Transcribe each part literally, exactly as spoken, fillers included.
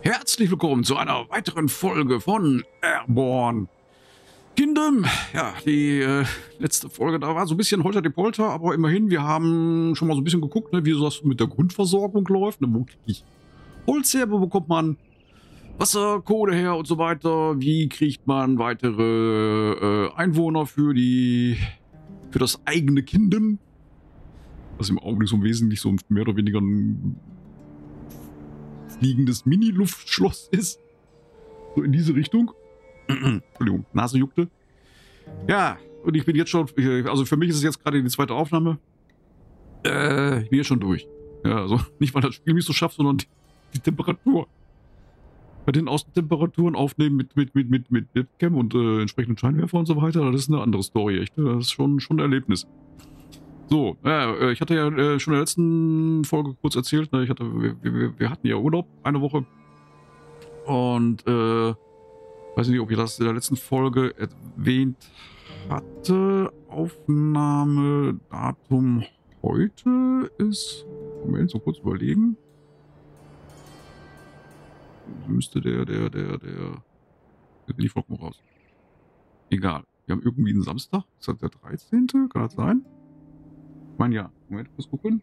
Herzlich willkommen zu einer weiteren Folge von Airborne Kingdom. Ja, die äh, letzte Folge, da war so ein bisschen Holter die Polter, aber immerhin, wir haben schon mal so ein bisschen geguckt, ne, wie so das mit der Grundversorgung läuft. Ne, wo kriege ich Holz her, wo bekommt man Wasser, Kohle her und so weiter. Wie kriegt man weitere äh, Einwohner für die für das eigene Kingdom? Was im Augenblick so im Wesentlichen so mehr oder weniger ein fliegendes Mini-Luftschloss ist. So in diese Richtung. Entschuldigung, Nase juckte. Ja, und ich bin jetzt schon, also für mich ist es jetzt gerade die zweite Aufnahme. Äh, ich bin jetzt schon durch. Ja, also nicht, weil das Spiel mich so schafft, sondern die, die Temperatur. Bei den Außentemperaturen aufnehmen mit, mit, mit, mit, mit Webcam und äh, entsprechenden Scheinwerfer und so weiter, das ist eine andere Story, echt. Das ist schon, schon ein Erlebnis. So, ja, ich hatte ja äh, schon in der letzten Folge kurz erzählt, ne, ich hatte, wir, wir, wir hatten ja Urlaub, eine Woche. Und, äh, weiß nicht, ob ich das in der letzten Folge erwähnt hatte. Aufnahmedatum heute ist, Moment, so kurz überlegen. Müsste der, der, der, der, der lief noch mal raus. Egal, wir haben irgendwie einen Samstag, ist das der dreizehnte? Kann das sein? Ich meine, ja. Moment, ich muss gucken.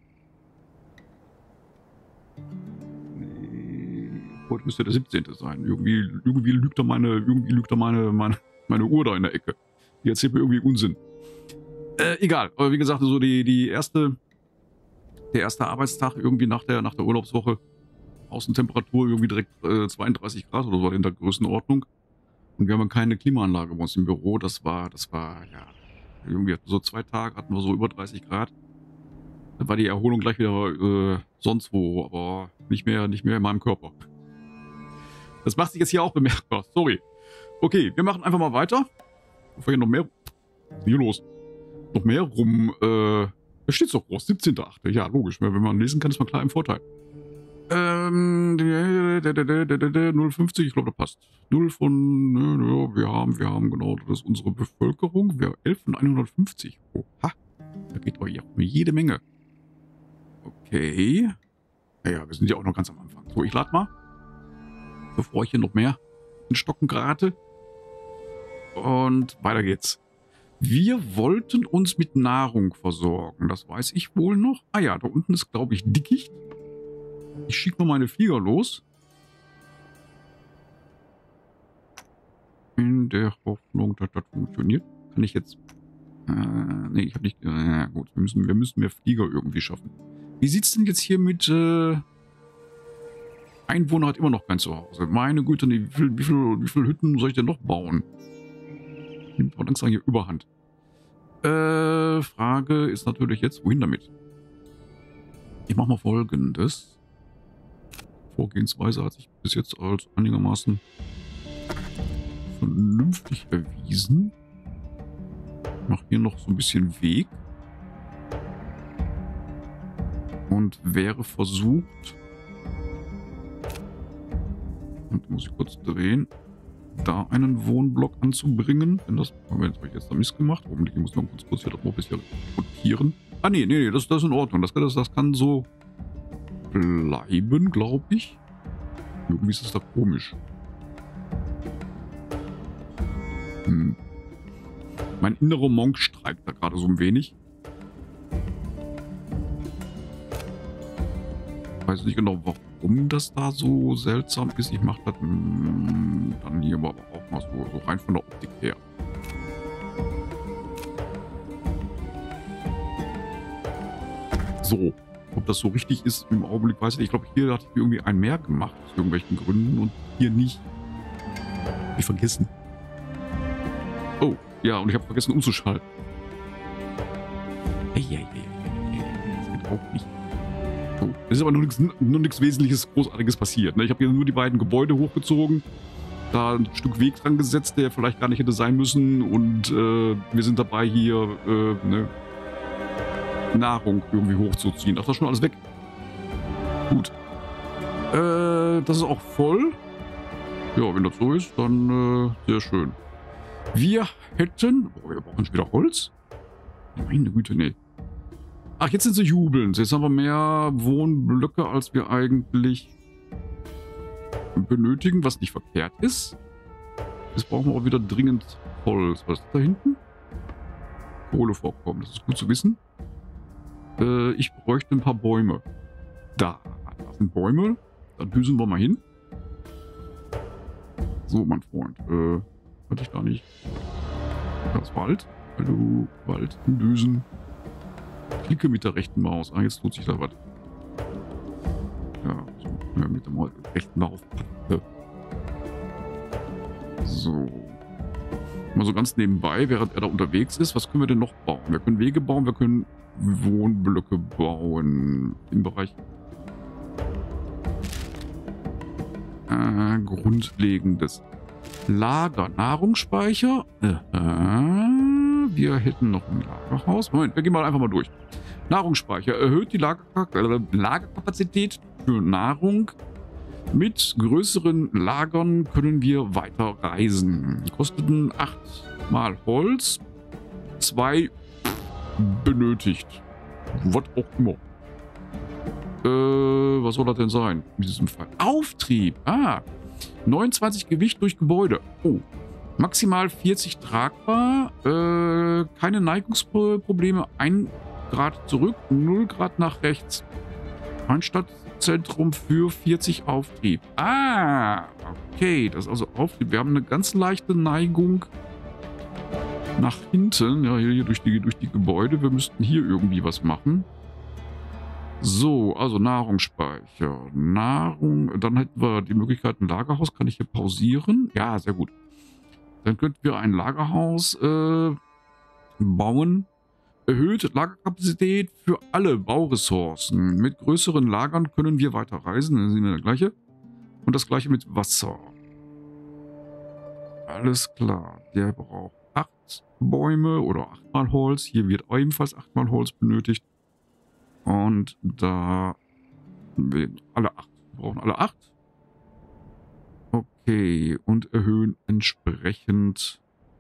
Nee, heute müsste der siebzehnte sein. Irgendwie, irgendwie lügt da meine, irgendwie lügt da meine, meine, meine Uhr da in der Ecke. Die erzählt mir irgendwie Unsinn. Äh, egal. Aber wie gesagt, so die, die erste, der erste Arbeitstag irgendwie nach der, nach der Urlaubswoche. Außentemperatur irgendwie direkt äh, zweiunddreißig Grad oder so in der Größenordnung. Und wir haben keine Klimaanlage bei uns im Büro. Das war, das war, ja, irgendwie so zwei Tage hatten wir so über dreißig Grad. Dann war die Erholung gleich wieder äh, sonst wo, aber nicht mehr, nicht mehr in meinem Körper. Das macht sich jetzt hier auch bemerkbar. Sorry. Okay, wir machen einfach mal weiter. Bevor hier noch mehr... Was ist hier los? Noch mehr rum... Äh, da steht's doch groß. siebzehnter achte Ja, logisch. Wenn man lesen kann, ist man klar im Vorteil. Ähm... null fünfzig, ich glaube, das passt. null von... Ja, wir haben, wir haben genau, das ist unsere Bevölkerung. Wir haben elf von hundertfünfzig. Oha. Da geht doch hier jede Menge. Okay. Naja, wir sind ja auch noch ganz am Anfang. So, ich lade mal. Bevor ich hier noch mehr in Stocken gerate. Und weiter geht's. Wir wollten uns mit Nahrung versorgen. Das weiß ich wohl noch. Ah ja, da unten ist, glaube ich, Dickicht. Ich schicke mal meine Flieger los. In der Hoffnung, dass das funktioniert. Kann ich jetzt... Äh, nee, ich habe nicht... Äh, gut, wir müssen, wir müssen mehr Flieger irgendwie schaffen. Wie sieht's denn jetzt hier mit... Äh, Einwohner hat immer noch kein Zuhause. Meine Güte, nee, wie viel, wie viel, wie viel Hütten soll ich denn noch bauen? Nimmt aber langsam hier Überhand. Äh, Frage ist natürlich jetzt, wohin damit? Ich mache mal Folgendes. Vorgehensweise hat sich bis jetzt als einigermaßen vernünftig erwiesen. Ich mache hier noch so ein bisschen Weg. Und wäre versucht... Und muss ich kurz drehen, da einen Wohnblock anzubringen. Wenn das, Moment, habe ich jetzt da Mist gemacht? Hoffentlich muss ich noch kurz kurz hier drauf bisschen rotieren. Ah, nee, nee, nee, das, das ist in Ordnung. Das, das, das kann so bleiben, glaube ich. Irgendwie ist das da komisch. Hm. Mein innerer Monk streikt da gerade so ein wenig. Ich weiß nicht genau, warum. Warum das da so seltsam ist. Ich mache das mh, dann hier aber auch mal so, so rein von der Optik her. So, ob das so richtig ist im Augenblick, weiß ich nicht. Ich glaube, hier hatte ich irgendwie ein mehr gemacht, aus irgendwelchen Gründen und hier nicht. Hab ich vergessen. Oh, ja, und ich habe vergessen umzuschalten. Hey, hey, hey, hey, hey, das geht auch nicht. So, es ist aber nur nichts, nur nichts Wesentliches, Großartiges passiert. Ne? Ich habe hier nur die beiden Gebäude hochgezogen, da ein Stück Weg dran gesetzt, der vielleicht gar nicht hätte sein müssen. Und äh, wir sind dabei, hier äh, ne, Nahrung irgendwie hochzuziehen. Ach, das ist schon alles weg. Gut. Äh, das ist auch voll. Ja, wenn das so ist, dann äh, sehr schön. Wir hätten... Oh, wir brauchen schon wieder Holz? Meine Güte, nee. Ach, jetzt sind sie jubelnd. Jetzt haben wir mehr Wohnblöcke, als wir eigentlich benötigen, was nicht verkehrt ist. Jetzt brauchen wir auch wieder dringend Holz. Was ist da hinten? Kohlevorkommen, das ist gut zu wissen. Äh, ich bräuchte ein paar Bäume. Da, da sind Bäume. Dann düsen wir mal hin. So, mein Freund. Äh, hatte ich da nicht. Das Wald. Hallo, Wald. Düsen. Klicke mit der rechten Maus. Ah, jetzt tut sich da was. Ja, so. Ja, mit der rechten Maus. So. Mal so ganz nebenbei, während er da unterwegs ist, was können wir denn noch bauen? Wir können Wege bauen, wir können Wohnblöcke bauen. Im Bereich äh, grundlegendes Lager, Nahrungsspeicher. Äh, wir hätten noch ein Lagerhaus. Moment, wir gehen mal einfach mal durch. Nahrungsspeicher erhöht die Lager Lagerkapazität für Nahrung. Mit größeren Lagern können wir weiter reisen. Kosteten acht mal Holz. zwei benötigt. Was auch immer. Äh, was soll das denn sein? In diesem Fall. Auftrieb. Ah. neunundzwanzig Gewicht durch Gebäude. Oh. Maximal vierzig tragbar. Äh, keine Neigungsprobleme. ein Grad zurück, null Grad nach rechts. Ein Stadtzentrum für vierzig Auftrieb. Ah, okay. Das ist also Auftrieb. Wir haben eine ganz leichte Neigung nach hinten. Ja, hier, hier durch, die, durch die Gebäude. Wir müssten hier irgendwie was machen. So, also Nahrungsspeicher. Nahrung. Dann hätten wir die Möglichkeit, ein Lagerhaus. Kann ich hier pausieren? Ja, sehr gut. Dann könnten wir ein Lagerhaus äh, bauen. Erhöht Lagerkapazität für alle Bauressourcen. Mit größeren Lagern können wir weiter reisen. Dann sehen wir das gleiche. Und das gleiche mit Wasser. Alles klar. Der braucht acht Bäume oder achtmal Holz. Hier wird ebenfalls achtmal Holz benötigt. Und da werden alle acht. Wir brauchen alle acht. Okay. Und erhöhen entsprechend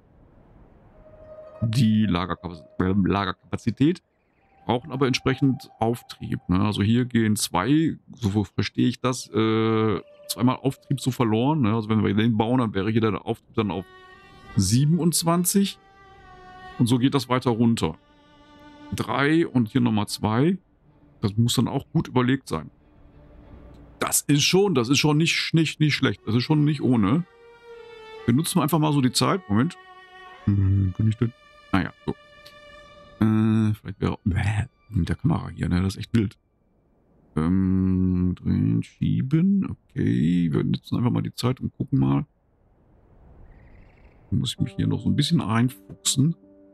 die Lagerkapazität, brauchen aber entsprechend Auftrieb. Ne? Also hier gehen zwei, so verstehe ich das, äh, zweimal Auftrieb so verloren. Ne? Also wenn wir den bauen, dann wäre hier der Auftrieb dann auf siebenundzwanzig. Und so geht das weiter runter. drei und hier nochmal zwei. Das muss dann auch gut überlegt sein. Das ist schon, das ist schon nicht, nicht, nicht schlecht. Das ist schon nicht ohne. Wir nutzen einfach mal so die Zeit. Moment. Hm, kann ich denn? Naja, so. Äh, vielleicht wäre äh, mit der Kamera hier, ne? Das ist echt wild. Ähm, drehen, schieben. Okay, wir nutzen einfach mal die Zeit und gucken mal. Da muss ich mich hier noch so ein bisschen reinfuchsen.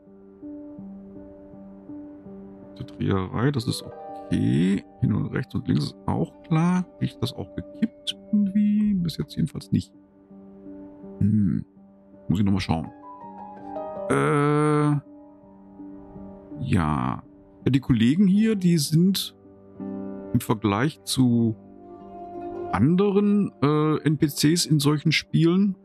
Die Dreherei, das ist okay. Hin und rechts und links ist auch klar. Riecht das auch gekippt irgendwie? Bis jetzt jedenfalls nicht. Hm. Muss ich nochmal schauen. Äh, ja. Ja, die Kollegen hier, die sind im Vergleich zu anderen äh, N P Cs in solchen Spielen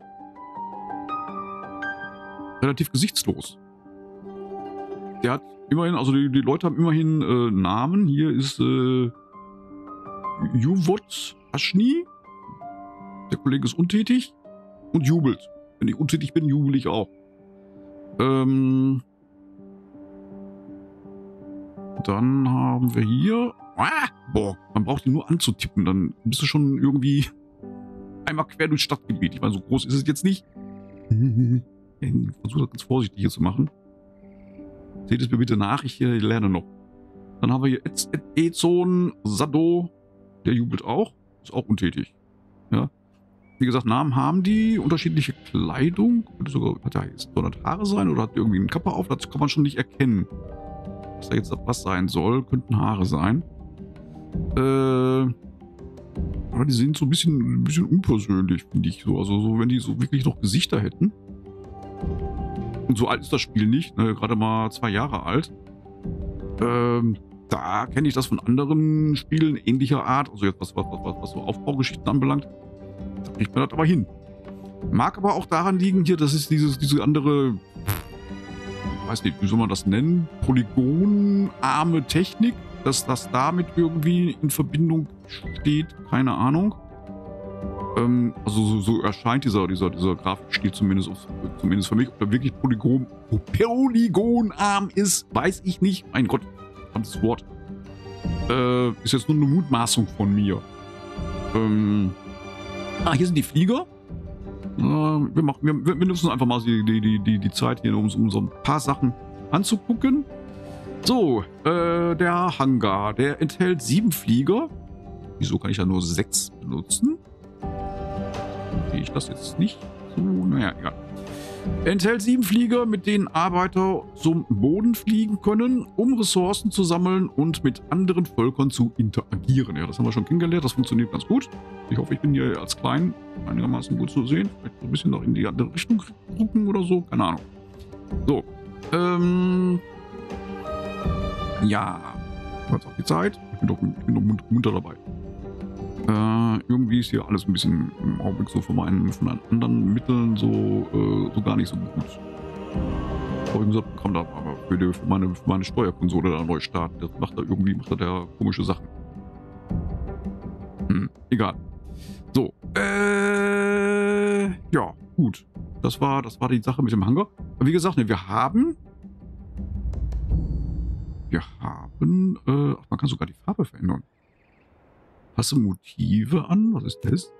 relativ gesichtslos. Der hat immerhin, also die, die Leute haben immerhin äh, Namen. Hier ist äh, Juvot Aschni. Der Kollege ist untätig und jubelt. Wenn ich untätig bin, jubel ich auch. Ähm, dann haben wir hier... Ah, boah, man braucht ihn nur anzutippen. Dann bist du schon irgendwie einmal quer durchs Stadtgebiet. Ich meine, so groß ist es jetzt nicht. Ich versuche das ganz vorsichtig hier zu machen. Seht es mir bitte nach, ich äh, lerne noch. Dann haben wir hier Ezon Sado. Der jubelt auch. Ist auch untätig. Ja. Wie gesagt, Namen haben die, unterschiedliche Kleidung. Könnte sogar, hat er jetzt hundert Haare sein oder hat irgendwie eine Kappe auf? Das kann man schon nicht erkennen. Was da jetzt was sein soll, könnten Haare sein. Äh, aber die sind so ein bisschen, ein bisschen unpersönlich, finde ich. So. Also, so, wenn die so wirklich noch Gesichter hätten. Und so alt ist das Spiel nicht, ne? Gerade mal zwei Jahre alt. Ähm, da kenne ich das von anderen Spielen ähnlicher Art. Also jetzt was, was, was, was so Aufbaugeschichten anbelangt. Da kriegt man das aber hin. Mag aber auch daran liegen hier, dass es dieses, diese andere, ich weiß nicht, wie soll man das nennen, polygonarme Technik, dass das damit irgendwie in Verbindung steht, keine Ahnung. Ähm, also so, so erscheint dieser, dieser, dieser Grafikstil zumindest, auf, zumindest für mich. Ob er wirklich Polygon, polygonarm ist, weiß ich nicht. Mein Gott, verdammtes Wort. Äh, ist jetzt nur eine Mutmaßung von mir. Ähm, ah, hier sind die Flieger. Äh, wir, machen, wir, wir nutzen einfach mal die, die, die, die Zeit hier, um, um so ein paar Sachen anzugucken. So, äh, der Hangar, der enthält sieben Flieger. Wieso kann ich ja nur sechs benutzen? Sehe ich das jetzt nicht so? Naja, egal. Enthält sieben Flieger, mit denen Arbeiter zum Boden fliegen können, um Ressourcen zu sammeln und mit anderen Völkern zu interagieren. Ja, das haben wir schon kennengelernt, das funktioniert ganz gut. Ich hoffe, ich bin hier als klein einigermaßen gut zu sehen. Vielleicht ein bisschen noch in die andere Richtung gucken oder so, keine Ahnung. So, ähm... ja, jetzt auch die Zeit. Ich bin doch, ich bin doch munter dabei. Äh, irgendwie ist hier alles ein bisschen im Augenblick so von meinen, von meinen anderen Mitteln so, äh, so gar nicht so gut. Aber wie gesagt, kann da aber für, die, für, meine, für meine Steuerkonsole da neu starten. Das macht da irgendwie, macht da der komische Sachen. Hm, egal. So, äh, ja, gut. Das war, das war die Sache mit dem Hangar. Aber wie gesagt, ne, wir haben, wir haben, äh, ach, man kann sogar die Farbe verändern. Passe Motive an. Was ist das?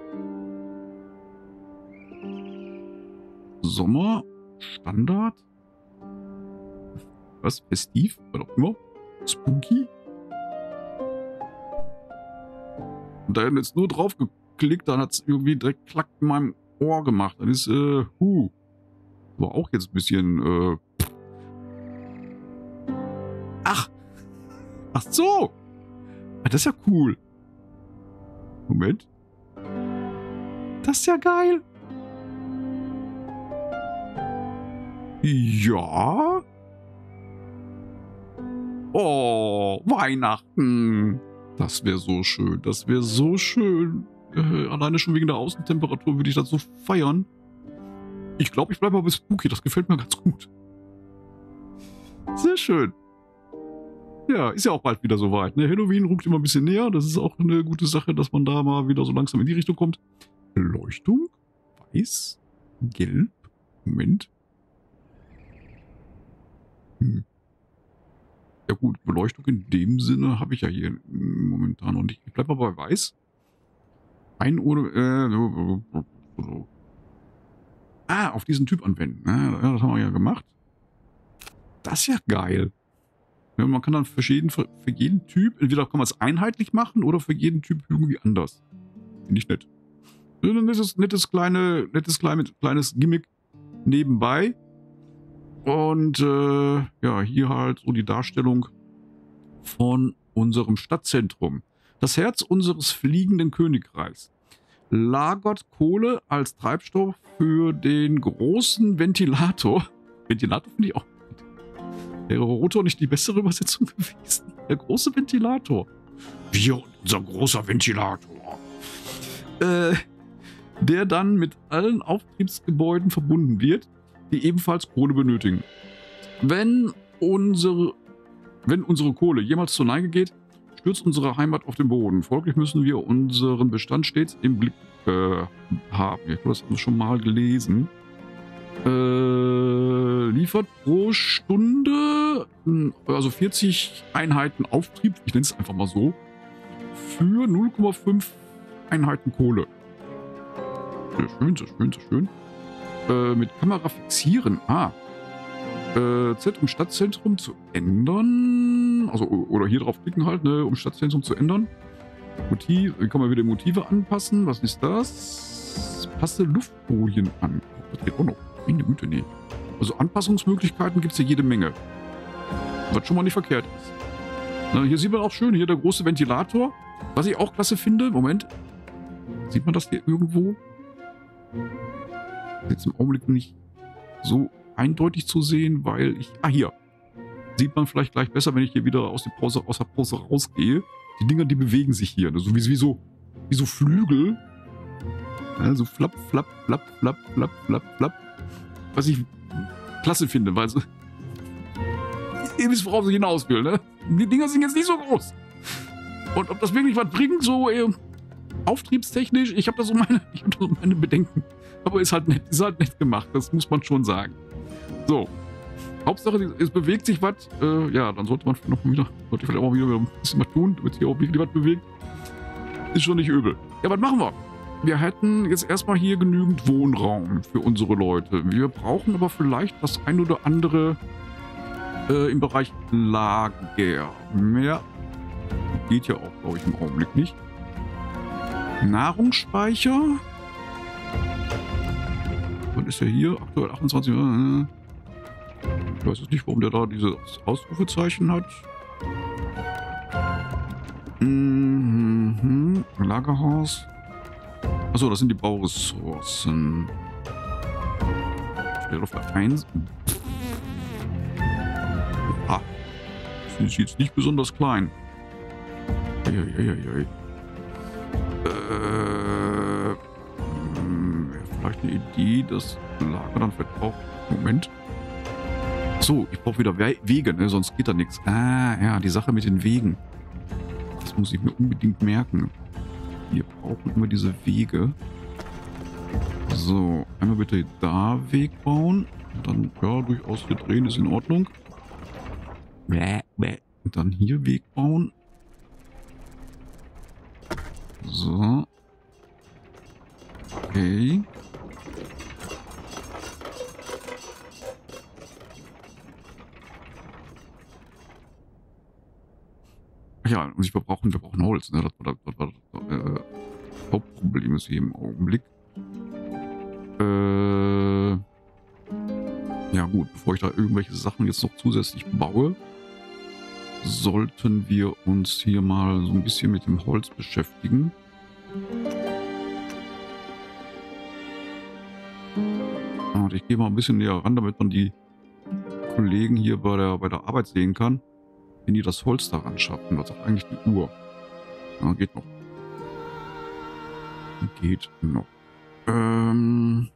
Sommer. Standard. Was? Festiv? Was auch immer. Spooky. Und da jetzt nur drauf geklickt, dann hat es irgendwie direkt klack in meinem Ohr gemacht. Dann ist, äh, huh. War auch jetzt ein bisschen, äh. Ach. Ach so. Das ist ja cool. Moment. Das ist ja geil. Ja. Oh, Weihnachten. Das wäre so schön. Das wäre so schön. Äh, alleine schon wegen der Außentemperatur würde ich das so feiern. Ich glaube, ich bleibe mal bis Spooky. Das gefällt mir ganz gut. Sehr schön. Ja, ist ja auch bald wieder soweit. Ne? Halloween rückt immer ein bisschen näher. Das ist auch eine gute Sache, dass man da mal wieder so langsam in die Richtung kommt. Beleuchtung. Weiß. Gelb. Moment. Hm. Ja gut, Beleuchtung in dem Sinne habe ich ja hier momentan noch nicht. Ich bleibe mal bei Weiß. Ein oder... Äh, ah, auf diesen Typ anwenden. Ja, das haben wir ja gemacht. Das ist ja geil. Ja, man kann dann für jeden, für jeden Typ, entweder kann man es einheitlich machen oder für jeden Typ irgendwie anders. Finde ich nett. Ein nettes, nettes, kleine, nettes kleine, kleines Gimmick nebenbei. Und äh, ja, hier halt so die Darstellung von unserem Stadtzentrum. Das Herz unseres fliegenden Königreichs lagert Kohle als Treibstoff für den großen Ventilator. Ventilator finde ich auch. Wäre Rotor nicht die bessere Übersetzung gewesen? Der große Ventilator. Wir, unser großer Ventilator. Äh, der dann mit allen Auftriebsgebäuden verbunden wird, die ebenfalls Kohle benötigen. Wenn unsere, wenn unsere Kohle jemals zur Neige geht, stürzt unsere Heimat auf den Boden. Folglich müssen wir unseren Bestand stets im Blick äh, haben. Ich habe das schon mal gelesen. Äh, liefert pro Stunde, also vierzig Einheiten Auftrieb, ich nenne es einfach mal so, für null Komma fünf Einheiten Kohle. Sehr schön, sehr schön, sehr schön. Äh, mit Kamera fixieren. Ah. Äh, Z, um Stadtzentrum zu ändern. Also, oder hier drauf klicken halt, ne, um Stadtzentrum zu ändern. Motiv, wie kann man wieder Motive anpassen? Was ist das? Passe Luftfolien an. Das geht auch noch. Meine Güte, nee. Also Anpassungsmöglichkeiten gibt es ja jede Menge. Was schon mal nicht verkehrt ist. Na, hier sieht man auch schön, hier der große Ventilator. Was ich auch klasse finde, Moment. Sieht man das hier irgendwo? Jetzt im Augenblick nicht so eindeutig zu sehen, weil ich... Ah, hier. Sieht man vielleicht gleich besser, wenn ich hier wieder aus der Pause, aus der Pause rausgehe. Die Dinger, die bewegen sich hier. Ne? So wie, wie, so, wie so Flügel. Ja, so flapp, flapp, flapp, flapp, flapp, flapp, flapp. Was ich klasse finde, weil so... Ihr wisst, worauf ich hinaus will, ne? Die Dinger sind jetzt nicht so groß. Und ob das wirklich was bringt, so... Äh, auftriebstechnisch, ich habe da so meine, ich habe da so meine Bedenken. Aber ist halt nett, ist halt nett gemacht, das muss man schon sagen. So. Hauptsache, es bewegt sich was. Äh, ja, dann sollte man noch wieder, sollte ich vielleicht auch mal wieder ein bisschen was tun, damit sich auch wirklich was bewegt. Ist schon nicht übel. Ja, was machen wir? Wir hätten jetzt erstmal hier genügend Wohnraum für unsere Leute. Wir brauchen aber vielleicht das ein oder andere äh, im Bereich Lager. Mehr geht ja auch, glaube ich, im Augenblick nicht. Nahrungsspeicher. Was ist der hier? Aktuell achtundzwanzig. Ich weiß jetzt nicht, warum der da dieses Ausrufezeichen hat. Mhm. Lagerhaus. Achso, das sind die Bauressourcen. Steht auf der eins. Ah. Das ist jetzt nicht besonders klein. Eieieiei. Äh. Wäre vielleicht eine Idee, das Lager dann vielleicht auch. Moment. So, ich brauche wieder We Wege, ne? Sonst geht da nichts. Ah, ja, die Sache mit den Wegen. Das muss ich mir unbedingt merken. Wir brauchen immer diese Wege. So, einmal bitte da Weg bauen. Und dann, ja, durchaus hier drehen ist in Ordnung. Und dann hier Weg bauen. So. Okay. Ja, und wir brauchen, wir brauchen Holz. Ne? Das war das, das, war das äh, Hauptproblem ist hier im Augenblick. Äh, ja gut, bevor ich da irgendwelche Sachen jetzt noch zusätzlich baue, sollten wir uns hier mal so ein bisschen mit dem Holz beschäftigen. Und ich gehe mal ein bisschen näher ran, damit man die Kollegen hier bei der, bei der Arbeit sehen kann, wenn die das Holz daran schaffen. Was sagt eigentlich die Uhr? Ja, geht noch. Geht noch. Ähm.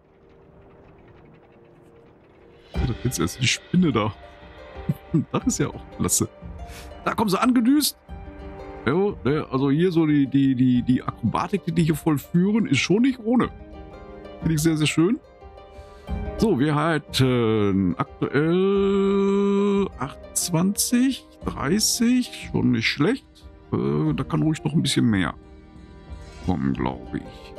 Da jetzt erst die Spinne da. Das ist ja auch klasse. Da kommen sie angedüst. Ja, ne, also hier so die, die, die, die Akrobatik, die die hier vollführen, ist schon nicht ohne. Finde ich sehr, sehr schön. So, wir halten aktuell achtundzwanzig, dreißig, schon nicht schlecht. Äh, da kann ruhig noch ein bisschen mehr kommen, glaube ich.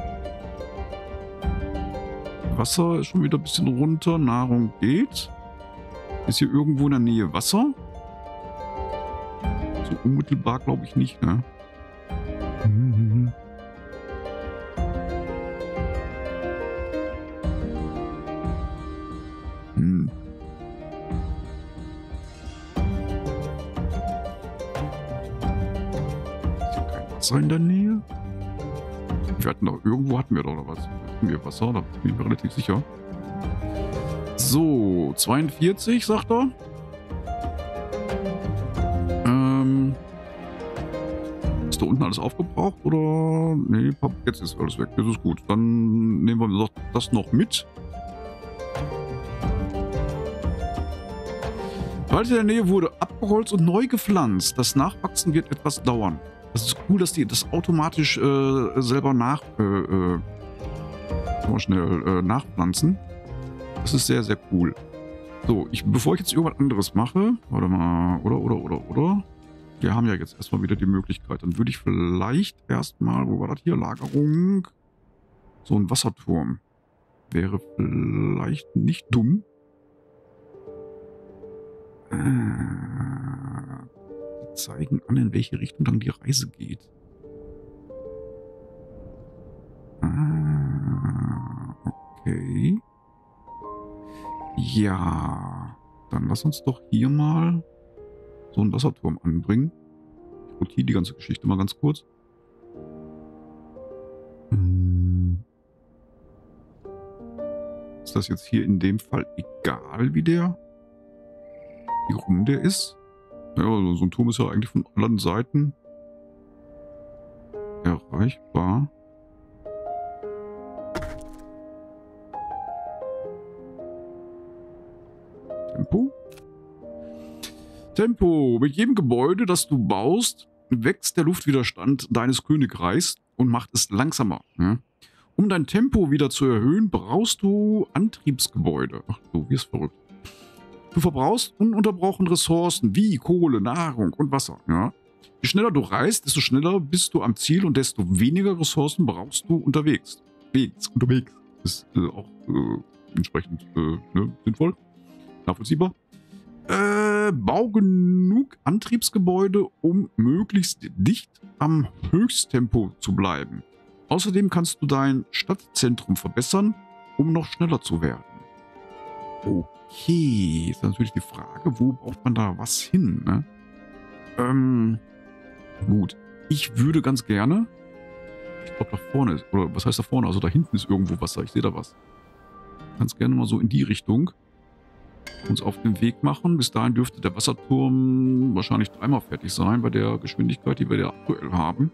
Wasser ist schon wieder ein bisschen runter, Nahrung geht. Ist hier irgendwo in der Nähe Wasser? So unmittelbar glaube ich nicht, ne? Mhm. Hm. Ist hier kein Wasser in der Nähe? Wir hatten doch, irgendwo hatten wir doch oder was? Hatten wir Wasser? Da bin ich mir relativ sicher. So, zweiundvierzig, sagt er. Ähm. Ist da unten alles aufgebraucht oder? Nee, jetzt ist alles weg. Das ist gut. Dann nehmen wir das noch mit. Wald in der Nähe wurde abgeholzt und neu gepflanzt. Das Nachwachsen wird etwas dauern. Das ist cool, dass die das automatisch äh, selber nach, äh, äh, mal schnell äh, nachpflanzen. Das ist sehr, sehr cool. So, ich, bevor ich jetzt irgendwas anderes mache, warte mal, oder, oder, oder, oder. Wir haben ja jetzt erstmal wieder die Möglichkeit. Dann würde ich vielleicht erstmal, wo war das hier? Lagerung. So ein Wasserturm. Wäre vielleicht nicht dumm. Äh, die zeigen an, in welche Richtung dann die Reise geht. Ah, okay. Ja, dann lass uns doch hier mal so einen Wasserturm anbringen. Ich rotiere die ganze Geschichte mal ganz kurz. Hm. Ist das jetzt hier in dem Fall egal, wie der, wie rum der ist? Ja, also so ein Turm ist ja eigentlich von allen Seiten erreichbar. Tempo. Tempo. Mit jedem Gebäude, das du baust, wächst der Luftwiderstand deines Königreichs und macht es langsamer. Ja? Um dein Tempo wieder zu erhöhen, brauchst du Antriebsgebäude. Ach, du wirst verrückt. Du verbrauchst ununterbrochen Ressourcen wie Kohle, Nahrung und Wasser. Ja? Je schneller du reist, desto schneller bist du am Ziel und desto weniger Ressourcen brauchst du unterwegs. Wegs, unterwegs. Ist äh, auch äh, entsprechend äh, ne, sinnvoll. Nachvollziehbar. Äh, bau genug Antriebsgebäude, um möglichst dicht am Höchsttempo zu bleiben. Außerdem kannst du dein Stadtzentrum verbessern, um noch schneller zu werden. Okay, ist natürlich die Frage, wo braucht man da was hin, ne? Ähm, gut. Ich würde ganz gerne, ich glaube da vorne ist, oder was heißt da vorne? Also da hinten ist irgendwo Wasser, ich sehe da was. Ganz gerne mal so in die Richtung uns auf den Weg machen. Bis dahin dürfte der Wasserturm wahrscheinlich dreimal fertig sein, bei der Geschwindigkeit, die wir da aktuell haben.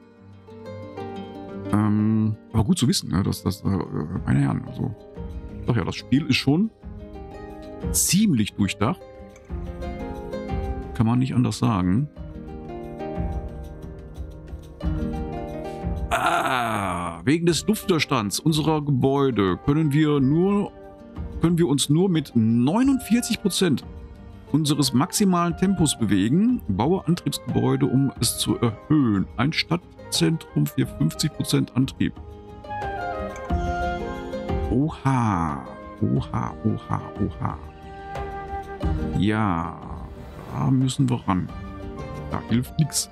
Ähm, aber gut zu wissen, ne, dass das, äh, meine Herren, also, doch ja, das Spiel ist schon ziemlich durchdacht. Kann man nicht anders sagen. Ah, wegen des Luftwiderstands unserer Gebäude können wir nur können wir uns nur mit neunundvierzig Prozent unseres maximalen Tempos bewegen. Baue Antriebsgebäude, um es zu erhöhen. Ein Stadtzentrum für fünfzig Prozent Antrieb. Oha, oha, oha, oha. Ja, da müssen wir ran. Da hilft nichts.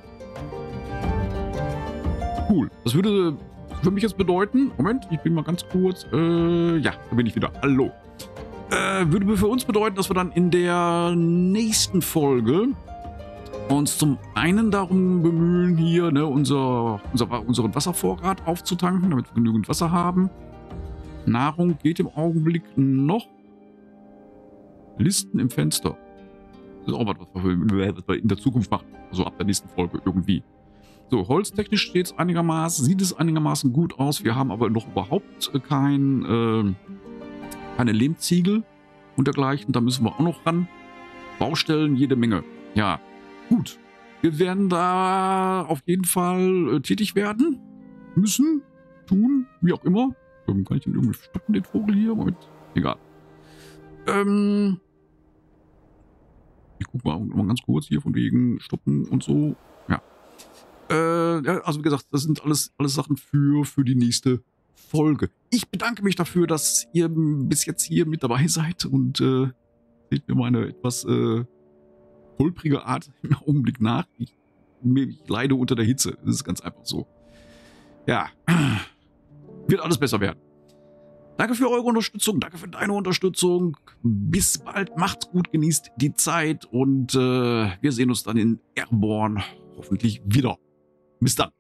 Cool. Das würde für mich jetzt bedeuten, Moment, ich bin mal ganz kurz, äh, ja, da bin ich wieder. Hallo. Äh, würde für uns bedeuten, dass wir dann in der nächsten Folge uns zum einen darum bemühen, hier ne, unser, unser, unseren Wasservorrat aufzutanken, damit wir genügend Wasser haben. Nahrung geht im Augenblick noch. Listen im Fenster. Das ist auch was, was wir in der Zukunft machen. Also ab der nächsten Folge irgendwie. So, holztechnisch steht es einigermaßen, sieht es einigermaßen gut aus. Wir haben aber noch überhaupt kein, äh, keine Lehmziegel und dergleichen. Da müssen wir auch noch ran. Baustellen jede Menge. Ja, gut. Wir werden da auf jeden Fall äh, tätig werden. Müssen, tun, wie auch immer. Ähm, kann ich den irgendwie stoppen, den Vogel hier? Moment. Egal. Ähm, ich guck mal, mal ganz kurz hier von wegen stoppen und so. Ja. Äh, ja, also wie gesagt, das sind alles, alles Sachen für, für die nächste Folge. Ich bedanke mich dafür, dass ihr bis jetzt hier mit dabei seid und äh, seht mir meine etwas äh, holprige Art im Augenblick nach. Ich, ich leide unter der Hitze. Das ist ganz einfach so. Ja. Wird alles besser werden. Danke für eure Unterstützung, danke für deine Unterstützung. Bis bald, macht's gut, genießt die Zeit und äh, wir sehen uns dann in Airborne hoffentlich wieder. Bis dann.